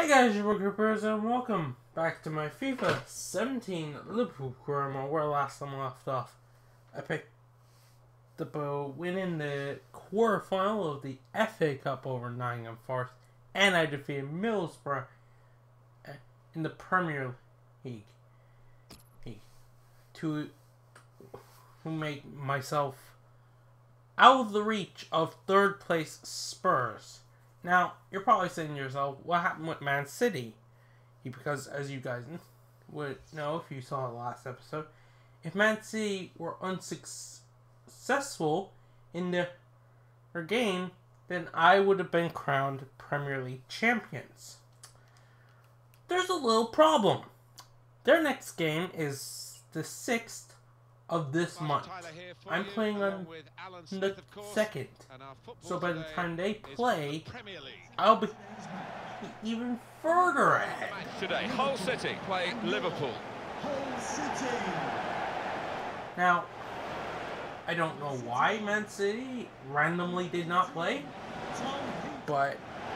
Hey guys, your Groupers, and welcome back to my FIFA 17 Liverpool career where last time I left off. I picked up a win in the quarterfinal of the FA Cup over Nottingham Forest, and I defeated Middlesbrough in the Premier League to make myself out of the reach of third place Spurs. Now, you're probably saying to yourself, what happened with Man City? Because, as you guys would know if you saw the last episode, if Man City were unsuccessful in their game, then I would have been crowned Premier League champions. There's a little problem. Their next game is the 6th of this month. I'm playing on the 2nd. So by the time they play, I'll be even further ahead. Today, Hull City play Liverpool. Hull City. Now, I don't know why Man City randomly did not play, but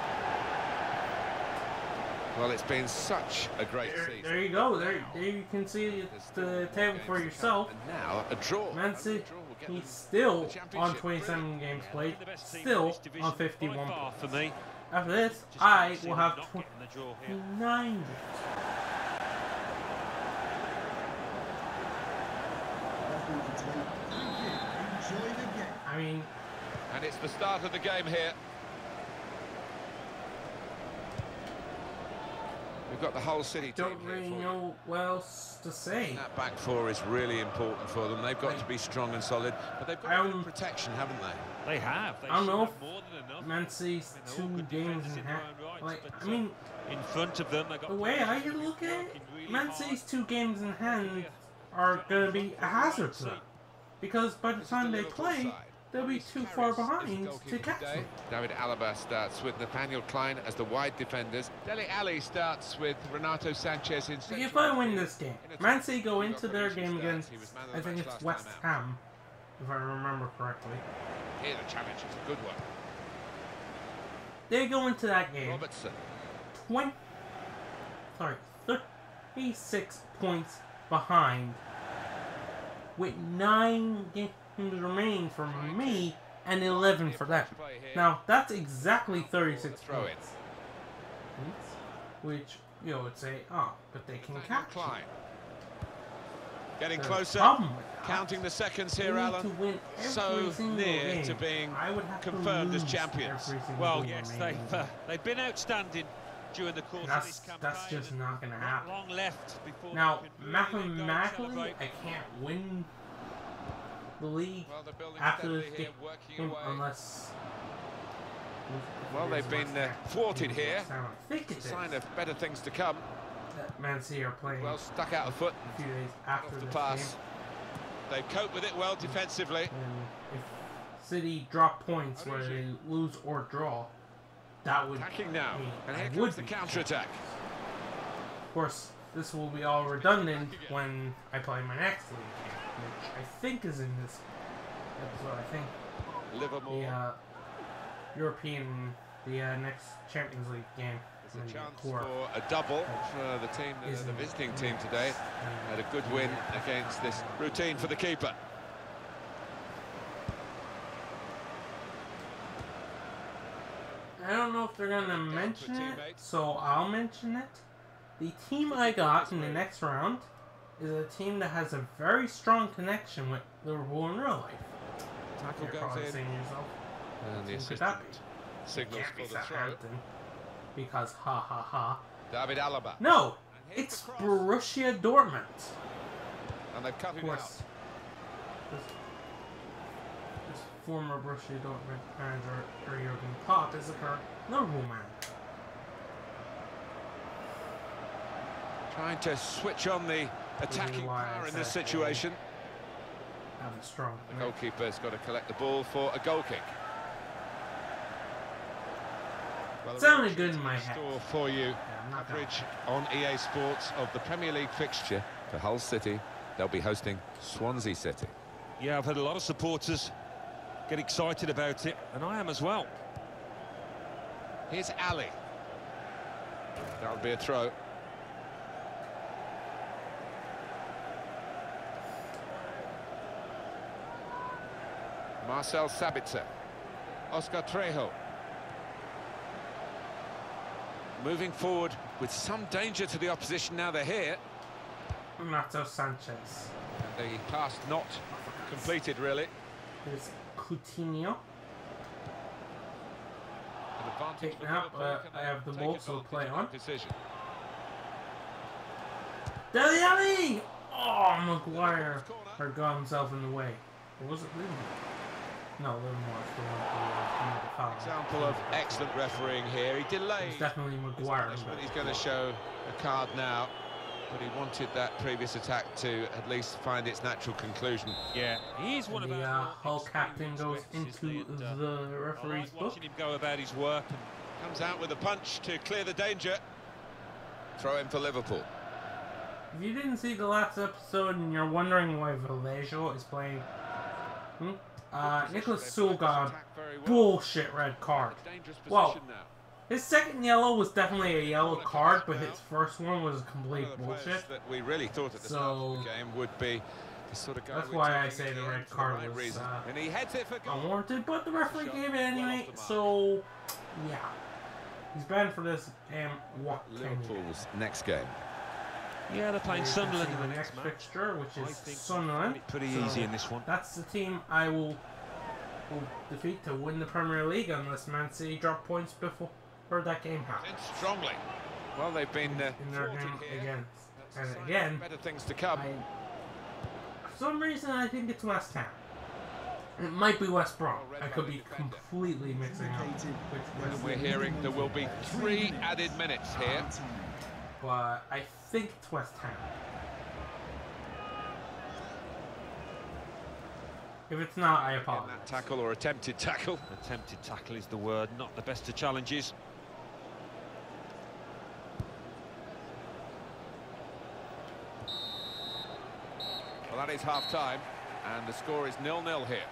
well, it's been such a great season. There you go. There you can see the table for yourself. And now a draw. Man City, he's still on 27 games played, still on 51 points. After this, I will have 29 games. I mean, and it's the start of the game here. We've got the Hull City team. Don't really know what else to say. That back four is really important for them. They've got to be strong and solid, but they've got good protection, haven't they? They have. I don't know if Man City's 2 games in hand. Like, I mean, in front of them, the way I look at it, Man City's 2 games in hand are going to be a hazard to them. Because by the time they play, they'll be too far behind to catch them. David Alaba starts with Nathaniel Klein as the wide defenders. Dele Alli starts with Renato Sanchez in central. If I win this game, Man City go into their game against, I think it's West Ham, if I remember correctly. Here the challenge is a good one. They go into that game Robertson. 36 points behind with 9 games remaining for me and 11 for them. Now, that's exactly 36 points. Which you would say, oh, but they can catch Klein. Getting the closer, counting the seconds here, Alan. So near to being confirmed as champions. Well, yes, they've been outstanding during the course of this campaign. That's just not going to happen. Long left before now, mathematically, I can't win the league after this game unless... Well, they've been thwarted here. Sign of better things to come. Man City are playing well stuck out of foot a few days after the this pass. game. They've coped with it well defensively. And if City drop points where they lose or draw, that would attacking now. mean And here I comes would the be counter-attack. Of course, this will be all redundant when I play my next league game, which I think is in this episode. I think Liverpool. the next Champions League game. There's a chance for a double for the team, the visiting team today. Had a good win against this routine for the keeper. I don't know if they're going to mention it, so I'll mention it. The team I got in the next round is a team that has a very strong connection with Liverpool in real life. Tackle You're goes probably in. saying to yourself, And the who could assistant that be? signals Can't be for the throw. Southampton, because ha ha ha. David Alaba. No, it's Borussia Dortmund. And they've cut Of it out. course, this former Borussia Dortmund manager, Jurgen Klopp, is the current Liverpool man. Trying to switch on the attacking power in this situation. Have a strong. The goalkeeper's got to collect the ball for a goal kick. Well, Sounded good in my head. Store for you. Yeah, Coverage on EA Sports of the Premier League fixture for Hull City. They'll be hosting Swansea City. Yeah, I've had a lot of supporters get excited about it, and I am as well. Here's Ali. That would be a throw. Marcel Sabitzer. Oscar Trejo. Moving forward with some danger to the opposition now they're here. Renato Sanchez. The pass not completed, really. Here's Coutinho. An advantage Taken out, I have the ball, so play on. Decision. Dele Alli! Oh, Maguire got himself in the way. Or was it Livermore? No, Livermore's the one who the foul. Example of excellent refereeing here. He delayed. It's definitely Maguire. He's going to show a card now, but he wanted that previous attack to at least find its natural conclusion. Yeah, he's one of the our Hull captain goes into the referee's book. Watching him go about his work and comes out with a punch to clear the danger. Throw in for Liverpool. If you didn't see the last episode and you're wondering why Vallejo is playing, Nicholas Sewell got a bullshit red card. Well, his second yellow was definitely a yellow card, but his first one was complete bullshit. That we really thought at the start of the game would be the sort of guy. That's why I say the red card was and he heads it for goal. Unwarranted, but the referee gave it anyway. So yeah, he's banned for this. And what Liverpool's next game? yeah, they're playing Sunderland in the next fixture, which is Sunderland. Pretty easy in this one. That's the team I will defeat to win the Premier League unless Man City drop points before that game happens. Strongly. Well, they've been in their game again and again. Better things to come. For some reason, I think it's West Ham. It might be West Brom. I could be completely mixing up. We're hearing there will be 3 added minutes here. But I think it's West Ham. If it's not, I apologize. That tackle or attempted tackle. Attempted tackle is the word, not the best of challenges. Well, that is half-time, and the score is 0-0 here.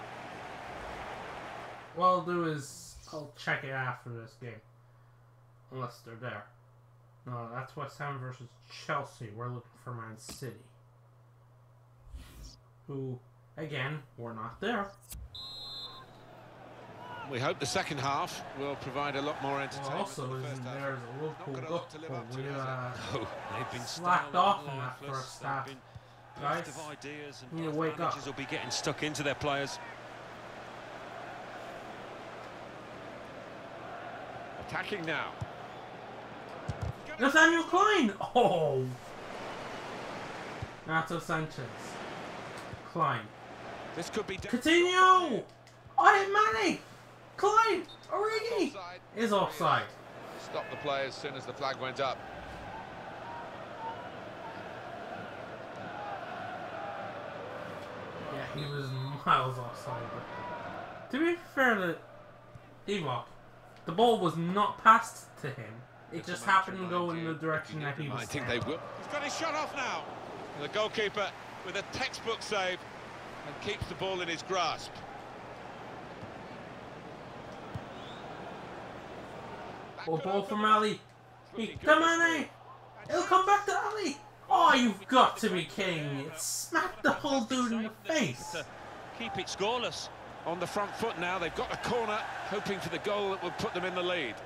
What I'll do is I'll check it after this game. Unless they're there. No, that's West Ham versus Chelsea. We're looking for Man City. Who, again, were not there. We hope the second half will provide a lot more entertainment. Well, also, isn't there a Liverpool goal? We they've been slacked off in that first half. Guys, you need to wake up. Will be getting stuck into their players. Attacking now. Nathaniel Klein! Oh! Renato Sanchez. Klein. This could be... Coutinho! Oh, Mane! Klein! Origi! Is offside. Stop the play as soon as the flag went up. Yeah, he was miles offside. But to be fair to Divock, the ball was not passed to him. It just happened to go in the direction that he was. I think they will. He's got his shot off now. The goalkeeper with a textbook save and keeps the ball in his grasp. Oh, ball from Ali. Come on, Mane! It'll come back to Ali! Oh, you've got to be kidding me. It smacked the whole dude in the face. Keep it scoreless. On the front foot now, they've got the corner, hoping for the goal that will put them in the lead.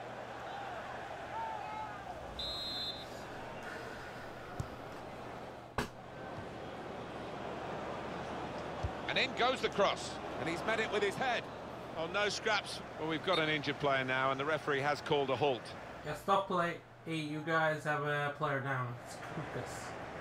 And in goes the cross, and he's met it with his head. Oh, no scraps. Well, we've got an injured player now, and the referee has called a halt. Yeah, stop play. Hey, you guys have a player down. It's Kukas.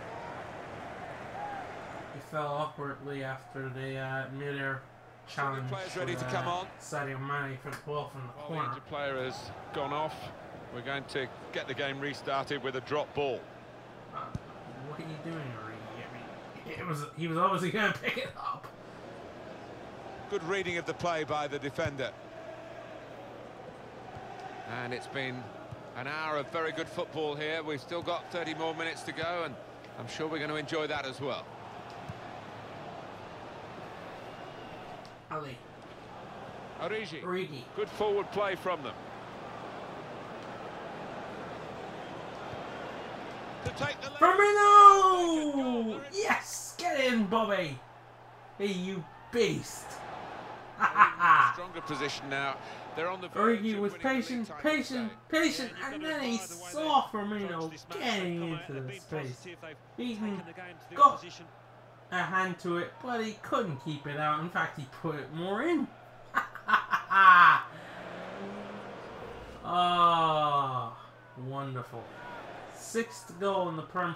He fell awkwardly after the mid-air challenge. Players ready to come on. Sadio Mane for the ball from the corner. The injured player has gone off. We're going to get the game restarted with a drop ball. What are you doing, Origi? I mean, he was obviously going to pick it up. Good reading of the play by the defender. And it's been an hour of very good football here. We've still got 30 more minutes to go, and I'm sure we're going to enjoy that as well. Ali. Origi. Origi. Good forward play from them. to take the lead. Firmino! Yes! Get in, Bobby! Hey, you beast! Stronger position now. They're on the Origi was patient, and then he saw Firmino getting into the space. He got a hand to it, but he couldn't keep it out. In fact, he put it more in. Ah, wonderful. 6th goal in the Premier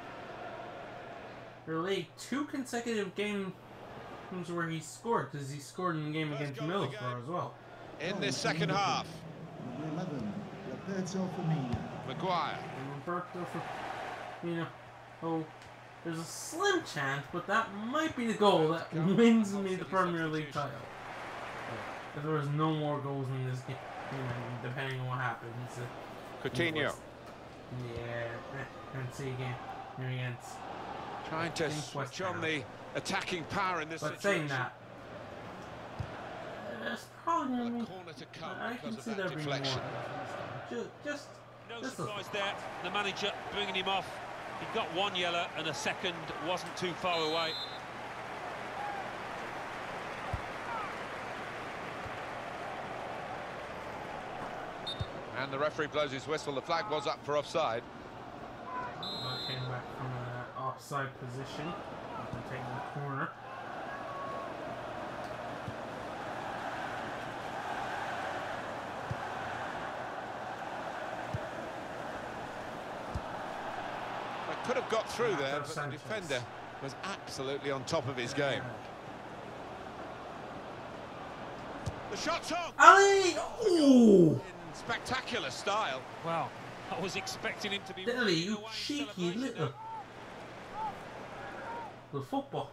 League. 2 consecutive games where he scored, because he scored in the game against Middlesbrough as well. In this second half. Number 11, Roberto Firmino. Maguire. Roberto Firmino. Oh, there's a slim chance, but that might be the goal that wins me the Premier League title. If there was no more goals in this game, depending on what happens. Coutinho. Yeah, let's see again. Here against. Trying to switch on the attacking power in this situation. situation. Saying that, there's probably going to be. Corner to come I can because see of there that being more. deflection. Just No surprise there. The manager bringing him off. He got 1 yellow and a second wasn't too far away. And the referee blows his whistle. The flag was up for offside. Came back from an offside position after taking the corner. Could have got through there, but the defender was absolutely on top of his game. The shot's on! Ali! Ooh! In spectacular style. Wow, I was expecting him to be... Deli, you cheeky little football.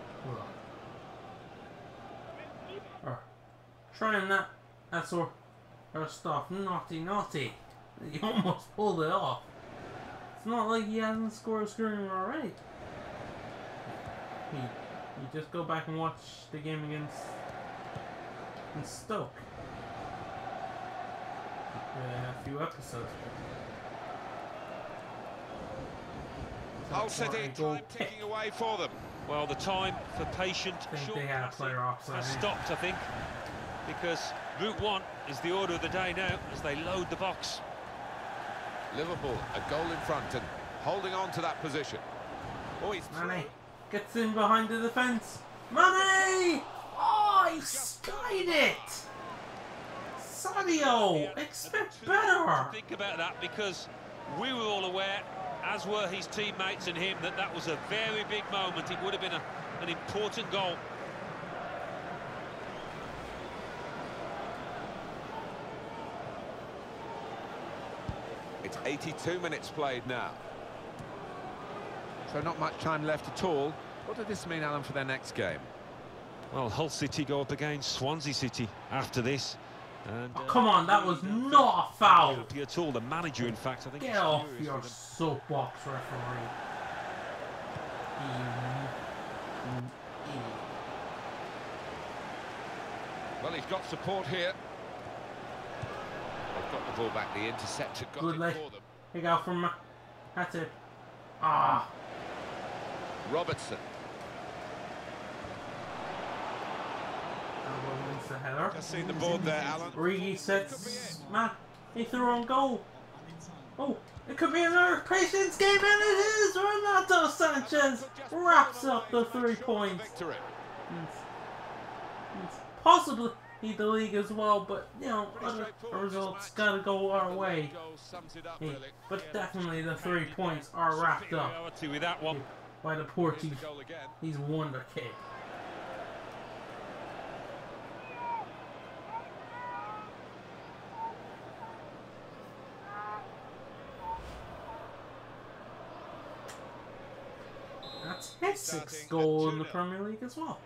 Trying that sort of stuff. Naughty. He almost pulled it off. It's not like he hasn't scored a screamer already. You just go back and watch the game against Stoke. A few episodes. Hull City time ticking away for them. Well, the time for patient short they had a player passing offside. has stopped, I think, because Route 1 is the order of the day now as they load the box. Liverpool a goal in front and holding on to that position. Oh, he's Mane gets in behind the defence. Mane! Oh, he skied it! Sadio, expect better! Think about that, because we were all aware, as were his teammates and him, that that was a very big moment. It would have been an important goal. It's 82 minutes played now. So not much time left at all. What does this mean, Alan, for their next game? Well, Hull City go up against Swansea City after this. And, Oh, come on, that was not a foul! happy at all. The manager, in fact, I think... Get is off furious your with him. soapbox, referee. Well, he's got support here. They've got the ball back. The interceptor got Good it leg. for them. He got from... That's it. Ah. Robertson. Wins the header. Just seen the board there, Alan. Origi sets... Man, he threw on goal. Oh, it could be another patience game, and it is! Renato Sanchez wraps up the 3 points. Victory. It's possibly the league as well, but, you know, other results gotta go our way. Hey, but definitely the 3 points are wrapped up Reality with that one. by the Portuguese. He's wonder kid. That's his 6th goal in the Premier League as well.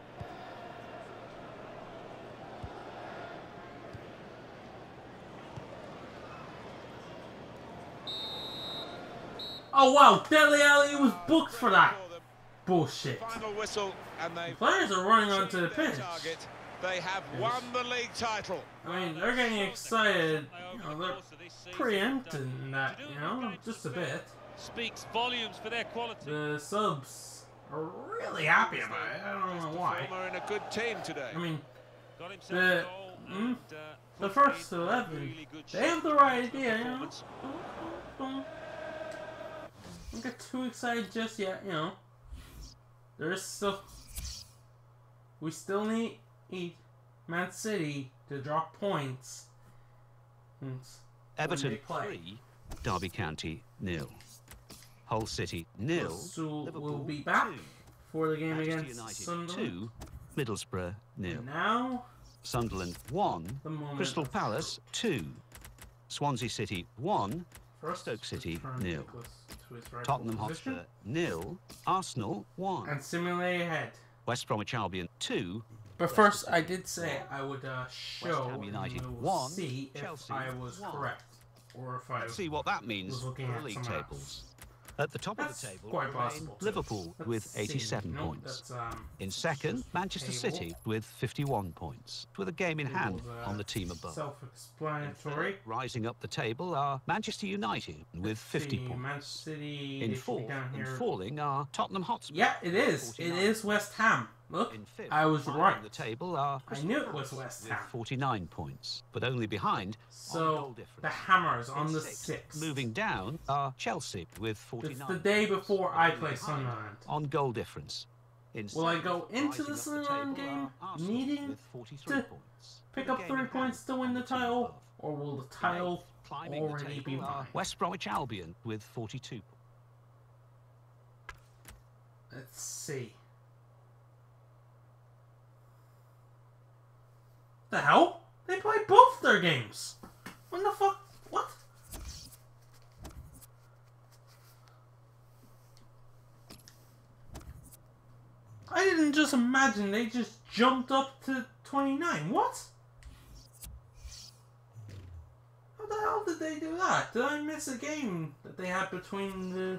Oh wow, Dele Alli was booked for that. Bullshit. Final whistle, and they Players are running onto the pitch. target. They have won the league title. I mean, they're getting excited. You know, they're preempting that, you know, just a bit. speaks volumes for their quality. The subs are really happy about it. I don't know why. In a good team today. I mean, Got himself a goal and, the put first in a 11, really good they have the shape right in the idea, you know. performance. Don't get too excited just yet, you know. There's still... We still need Man City to drop points. Everton 3, Derby County 0. Hull City 0. Will be back 2. for the game Manchester against United Sunderland. 2, Middlesbrough 0. And now, Sunderland 1, the moment Crystal of Palace 2, Swansea City 1, first Stoke City turn 0, Nicholas to his rightful Tottenham position Hotspur 0, Arsenal 1, and simulate ahead. West Bromwich Albion 2, But first, I did say I would show Ham United and we'll 1, see if Chelsea I was 1. correct or if I Let's see what that means was for looking the at league some tables. else. At the top That's of the table quite remain possible, too. Liverpool Let's with see. 87 No, points. that's, In second, Manchester table. City with 51 points, with a game in hand Table's, on the team above. self-explanatory. Rising up the table are Manchester United with 50 See, points. Man City In they should be fourth down and here. falling are Tottenham Hotspur. Yeah, it is. It 49. is West Ham. Look, In fifth, I was climbing right. the table are I Crystal knew it was Palace West with Ham. 49 points, but only behind on So goal difference. the Hammers In on the sixth, sixth. Moving down are Chelsea with 49. It's the day before points, I but play only behind Sunderland. on goal difference. In Will I seventh, go into rising the up Sunderland table game are Arsenal needing with 43 to points, pick with a up game 3 in hand points to win on the the team title, above. or will the title Climbing the already be table are mine? West Bromwich Albion with 42 points. Let's see. The hell? They play both their games. When the fuck? What? I didn't just imagine they just jumped up to 29. What? How the hell did they do that? Did I miss a game that they had between the...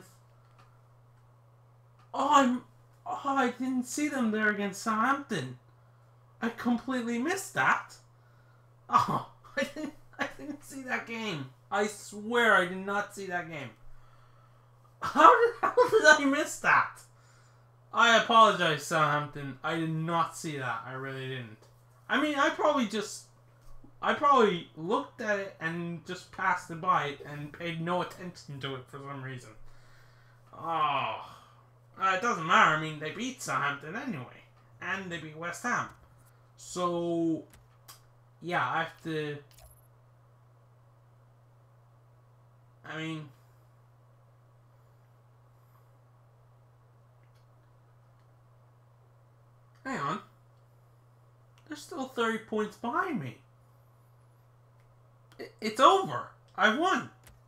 Oh, I didn't see them there against Southampton. I completely missed that. Oh, I didn't see that game. I swear I did not see that game. How did I miss that? I apologize, Southampton. I did not see that. I really didn't. I mean, I probably looked at it and just passed it by and paid no attention to it for some reason. Oh, it doesn't matter. I mean, they beat Southampton anyway, and they beat West Ham. So, yeah, I have to... I mean... Hang on. They're still 30 points behind me. It's over. I won.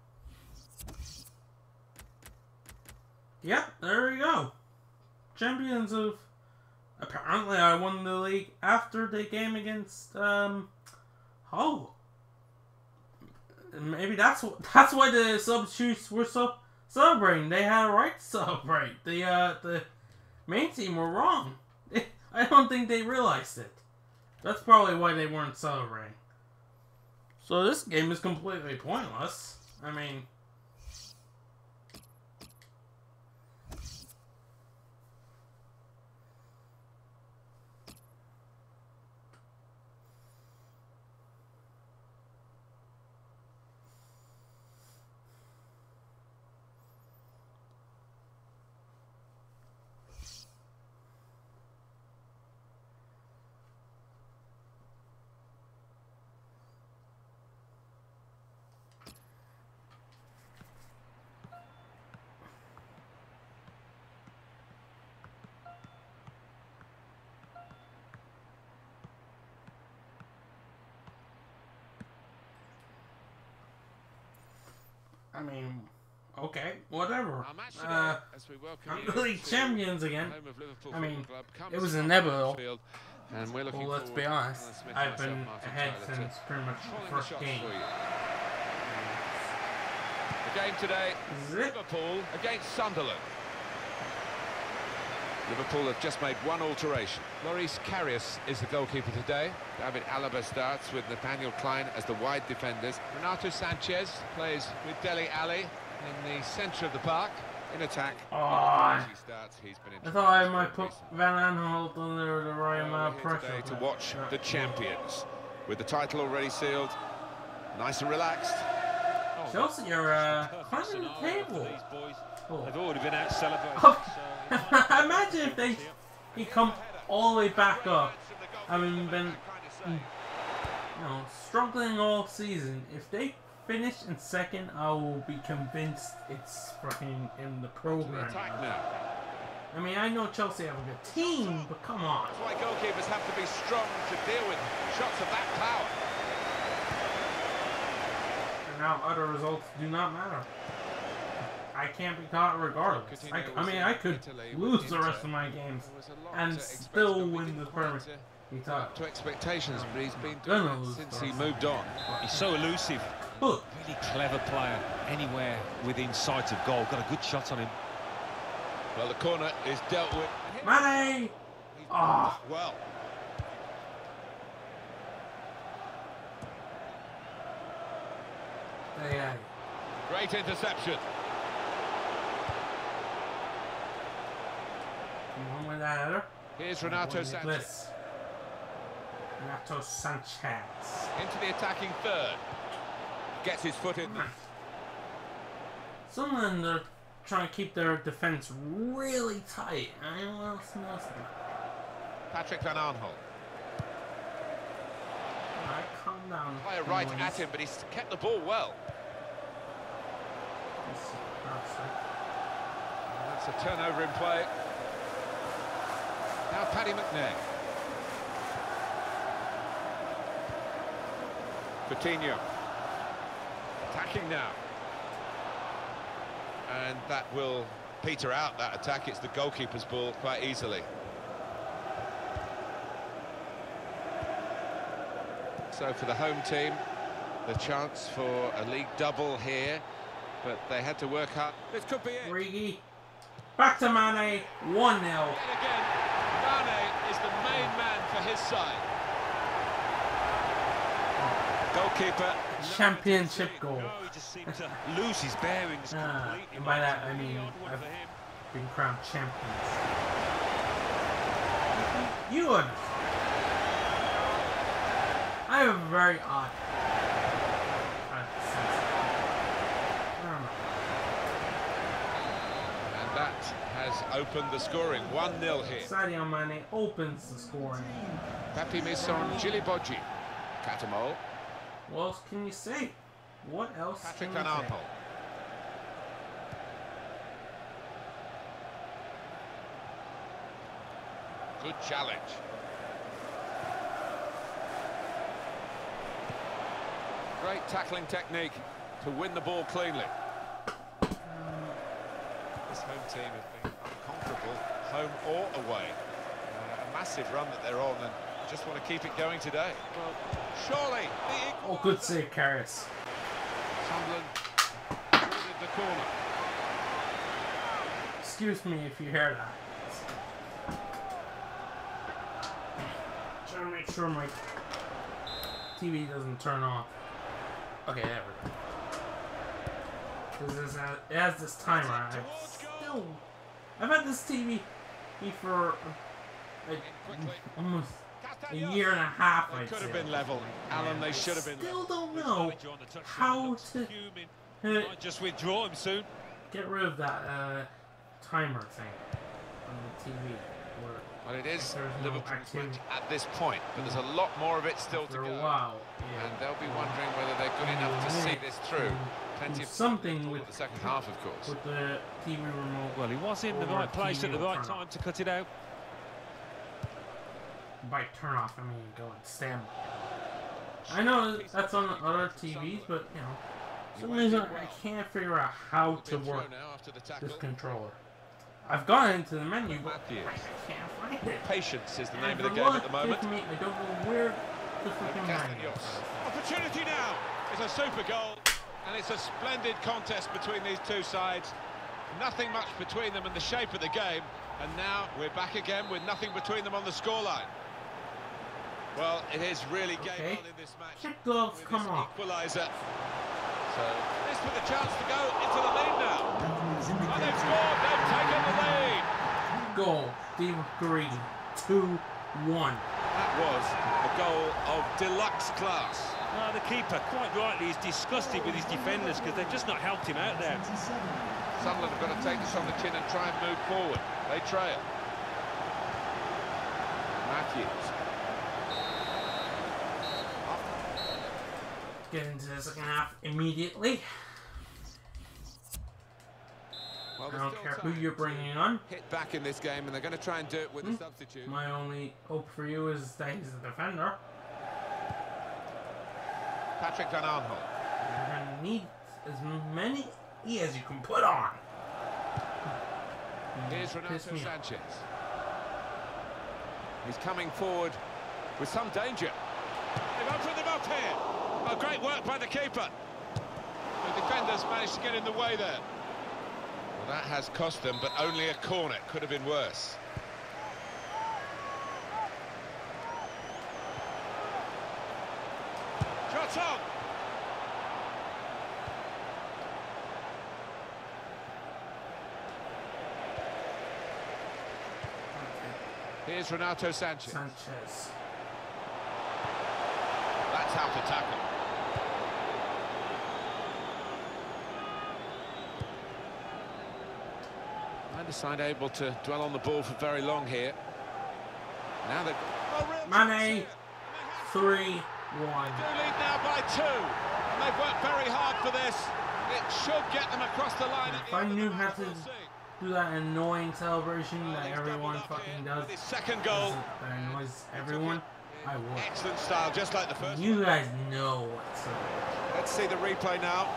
Yep, there we go. Champions of... Apparently I won the league after the game against, Hull. Maybe that's why the substitutes were so celebrating. They had a right to celebrate. The main team were wrong. I don't think they realized it. That's probably why they weren't celebrating. So this game is completely pointless. I mean... I mean, okay, whatever. Our match today, as we welcome I'm you the league to champions again. home of Liverpool I mean, Football Club, comes it was from inevitable. Huddersfield, and we're looking Well, let's be forward, honest. Alan Smith and I've myself, been Martin ahead Tyler, since pretty much calling the the first shots game. for you. The game today, Zip. Liverpool against Sunderland. Liverpool have just made one alteration. Loris Karius is the goalkeeper today. David Alaba starts with Nathaniel Klein as the wide defenders. Renato Sanchez plays with Dele Alli. in the centre of the park, in attack. Oh, He starts, he's been I thought I might put Van Aanholt under the right Well, amount we're of here pressure. today to watch the champions, with the title already sealed, nice and relaxed. Chelsea are Perfect climbing the scenario for table. these boys. Oh. They've already been out celebrating. Oh. Imagine if he come all the way back up, having been struggling all season. If they finish in second, I will be convinced it's fucking in the program. Attack now. I mean, I know Chelsea have a good team, but come on. That's why goalkeepers have to be strong to deal with shots of that power. And now other results do not matter. I can't be caught regardless. I mean, I could lose the rest of my games and still win the Premier League title. To expectations, but he's been doing it since he moved on. He's so elusive. Look. Really clever player. Anywhere within sight of goal. Got a good shot on him. Well, the corner is dealt with. Mane! Ah. Well. Yeah. Great interception. Come on with that header. Here's Renato Sanchez. Renato Sanchez. Into the attacking third. Gets his foot in there. Some of them are trying to keep their defense really tight. Anyone else knows that? Patrick Van Aanholt. Alright, calm down. Fire right at him, but he's kept the ball well. That's a turnover in play. Now Paddy McNair. Coutinho. Attacking now. And that will peter out that attack. It's the goalkeeper's ball quite easily. So for the home team, the chance for a league double here, but they had to work hard. This could be it. Origi. Back to Mane, 1-0. And again, Mane is the main man for his side. Goalkeeper. Championship goal. No, he just seemed to lose his bearings completely. And by that I mean Odd one I've for him. been crowned champions. You understand. I have a very odd sense. I don't know. And that has opened the scoring. 1-0 here. Sadio Mane opens the scoring. Papi Mason Djilibodji. Catamol. What else can you say? What else Patrick can Van you say? Aanholt. Good challenge. Great tackling technique to win the ball cleanly. This home team has been unconquerable, home or away. A massive run that they're on, and just want to keep it going today. Well, surely the Oh, good save, Karius. Sunderland through the corner. Excuse me if you hear that. Trying to make sure my TV doesn't turn off. Okay, there we go. Because it has this timer. I've had this TV for almost a year and a half. They I'd could have say. been level. Alan, they should have been Still level. don't know how to Might just withdraw him soon. get rid of that timer thing on the TV. Where Well, it is there's no Liverpool's activity. match at this point, but there's a lot more of it still to for go. a while. And they'll be wondering whether they're good enough to see this through. Plenty of something with with the second half, of course. with the TV remote. Well, he was in the Or right place at the TV right turn time to cut it out. By turn off, I mean go and stand. I know that's on other TVs, but you know, for some reason I can't figure out how to work this controller. I've gone into the menu, but I can't find it. Patience is the And name of the for game what at the moment. gives me, I don't know where the freaking menu is. Opportunity now. It's a super goal, and it's a splendid contest between these two sides. Nothing much between them and the shape of the game, and now we're back again with nothing between them on the scoreline. Well, it is really game on in this match. Kick gloves, With come this on. equaliser. So this with a chance to go into the lead now. Referee is And they've indicating scored, they've taken the lead. Goal. Steve Green. 2-1. That was a goal of deluxe class. Well, the keeper, quite rightly, is disgusted with his defenders because they've just not helped him out there. 27. Sunderland have got to take this on the chin and try and move forward. They trail. Matthews. Get into the second half immediately. Well, I there's don't still care who time you're to bringing on. hit back in this game, and they're going to try and do it with a substitute. My only hope for you is that he's a defender. Patrick Van Aanholt. You're gonna need as many as you can put on. Here's Piss Renato me off. Sanchez. He's coming forward with some danger. They've opened them up here. Oh, great work by the keeper. The defenders managed to get in the way there. Well, that has cost them, but only a corner. Could have been worse. Shots on. Here's Renato Sanchez. Sanchez. That's how to tackle. Neither side able to dwell on the ball for very long here. Now they've Mane. 3-1. do lead now by 2, and they've worked very hard for this. It should get them across the line. If I knew how to do that annoying celebration that everyone fucking does, His second goal. that annoys everyone, I would. Excellent style, just like the first. You guys know what's up. Let's see the replay now.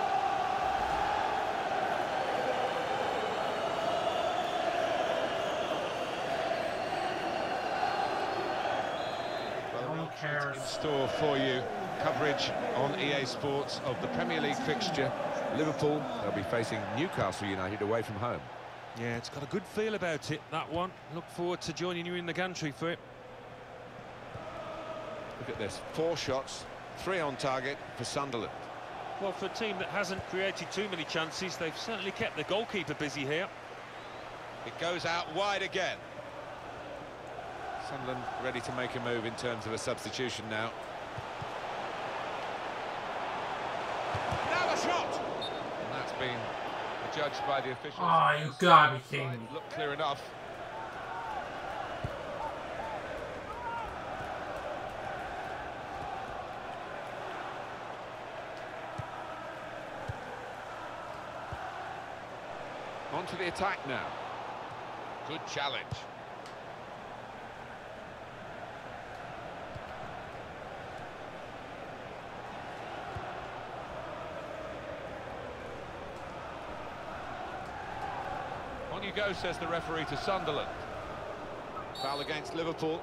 Cares. In store for you, coverage on EA Sports of the Premier League fixture. Liverpool, they'll be facing Newcastle United away from home. Yeah, it's got a good feel about it, that one. Look forward to joining you in the gantry for it. Look at this, 4 shots, 3 on target for Sunderland. Well, for a team that hasn't created too many chances, they've certainly kept the goalkeeper busy here. It goes out wide again. Sunderland ready to make a move in terms of a substitution now. Now the shot! And that's been judged by the officials. Oh, you gotta be kidding me. Look clear enough. On to the attack now. Good challenge. On you go, says the referee to Sunderland. Foul against Liverpool.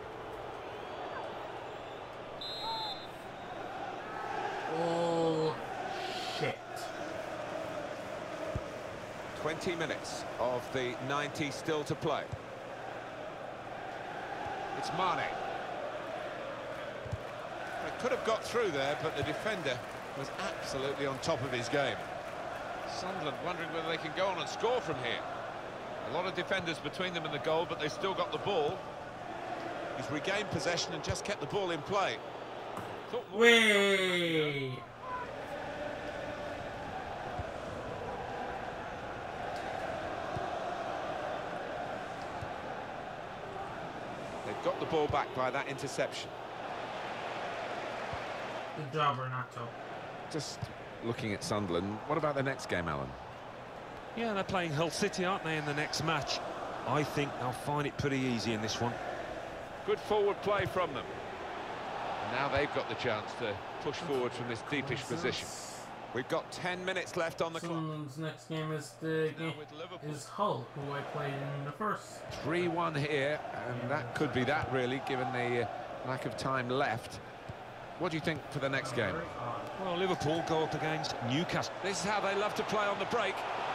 Oh, shit. 20 minutes of the 90 still to play. It's Mane. They could have got through there, but the defender was absolutely on top of his game. Sunderland wondering whether they can go on and score from here. A lot of defenders between them and the goal, but they still got the ball. He's regained possession and just kept the ball in play. Way. They've got the ball back by that interception. Good job, Renato. Just looking at Sunderland, what about the next game, Alan? Yeah, they're playing Hull City, aren't they, in the next match? I think they'll find it pretty easy in this one. Good forward play from them. Now they've got the chance to push forward from this deepish position. We've got 10 minutes left on the clock. Sunderland's next game is Hull, who I played in the first. 3-1 here, and that could be that, really, given the lack of time left. What do you think for the next game? Well, Liverpool go up against Newcastle. This is how they love to play on the break.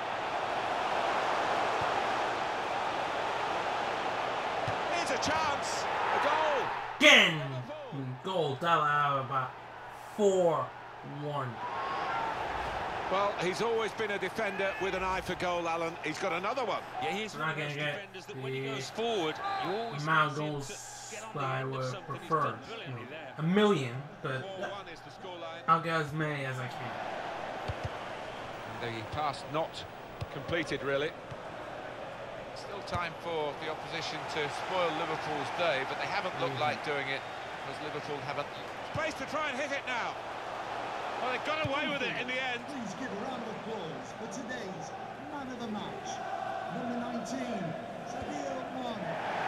Here's a chance, a goal. Again! Goal, Dalla Alaba. 4-1. Well, he's always been a defender with an eye for goal, Alan. He's got another one. Yeah, he's one of those defenders that when he goes forward, you always amount of fancy him goals to get on that the I end of would something. He's prefer. done brilliantly there. A million, but 4-1 is the scoreline. I'll get as many as I can. The pass not completed, really. Still time for the opposition to spoil Liverpool's day, but they haven't looked like doing it, as Liverpool haven't. Space to try and hit it now. Well, they got away with it in the end. Please give a round of applause for today's man of the match, number 19, Sadio Mane.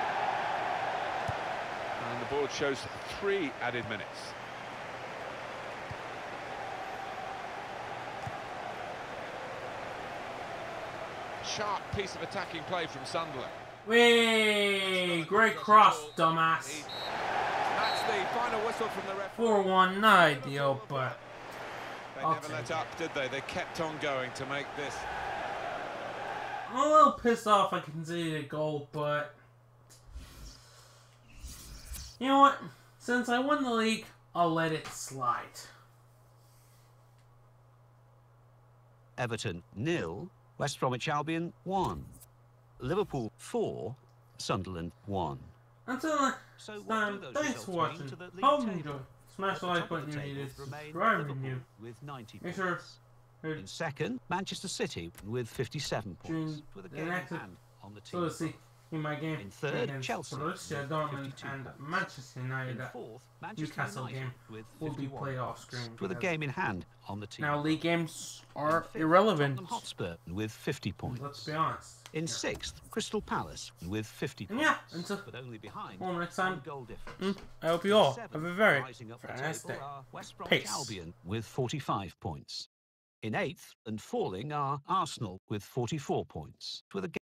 And the board shows 3 added minutes. Sharp piece of attacking play from Sunderland. Whee! Great cross, dumbass. That's the final whistle from the referee. 4-1, not ideal, but They I'll never take let it. up, did they? They kept on going to make this. I'm a little pissed off I conceded a goal, but you know what? Since I won the league, I'll let it slide. Everton 0, West Bromwich Albion 1. Liverpool 4, Sunderland 1. Until next So what do time, those thanks results for mean watching. to the league Hope you table? enjoyed. Smash the At the like top of button the if you table need to remain subscribe if Liverpool you're new. with 90 Make sure points. to In second, Manchester City with 57 points, June with a the game in next hand on the so team. to see in my game In third, against Chelsea Borussia with Dortmund 52 and points. Manchester United. In That fourth, Manchester Newcastle United game with will be 51 played off points, screen with a because game in hand on the team. now league games are In fifth, irrelevant. Tottenham Hotspur with 50 points. Let's be honest. In Yeah. sixth, Crystal Palace with 50 And points, yeah, until but only behind well, next one time, goal difference. I hope you all In have a seventh, very rising up the nice table day. are West Bromwich Peace. Albion with 45 points. In eighth and falling are Arsenal with 44 points, with a